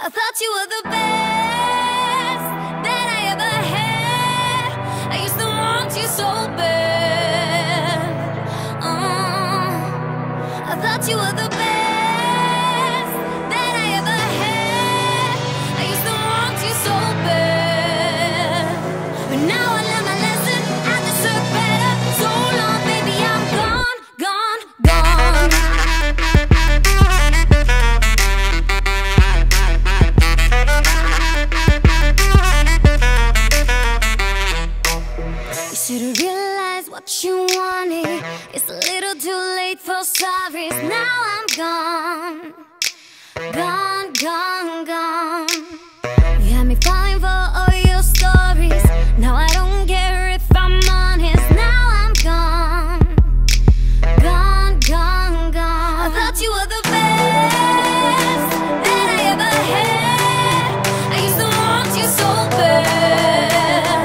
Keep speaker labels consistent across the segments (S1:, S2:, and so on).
S1: I thought you were the best that I ever had. I used to want you so bad. I thought you were the best that I ever had. I used to want you so bad. But now I learned my lesson, I deserve better. So long, baby, I'm gone, gone, gone. You should've realized what you wanted. It's a little too late for sorries. Now I'm gone, gone, gone, gone. You had me falling for all your stories. Now I don't care if I'm honest. Now I'm gone, gone, gone, gone. I thought you were the best that I ever had. I used to want you so bad.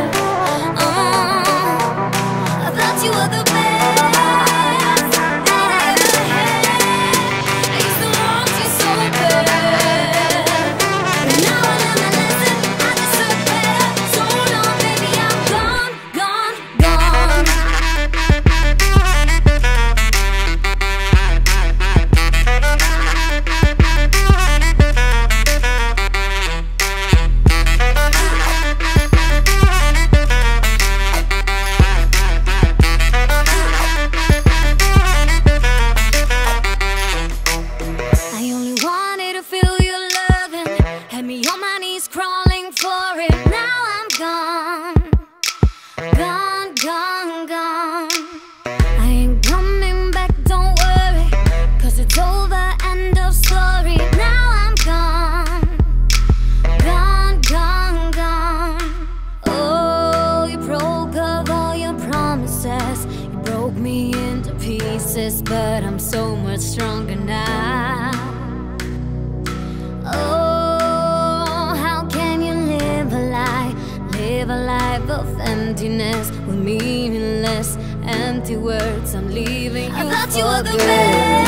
S1: I thought you were the best that I ever had. I used to want you so bad. But now I learned my lesson, I deserve better. So long, baby, I'm gone, gone, gone. I only wanted to feel your loving, had me on my knees crawling for it. Now I'm gone, gone, gone, gone. I ain't coming back, don't worry, 'cause it's over, end of story. Now I'm gone, gone, gone, gone. Oh, you broke up all your promises. You broke me into pieces, but I'm so much stronger now. Oh, how can you live a life of emptiness with meaningless, empty words? I'm leaving you. I thought you were the best.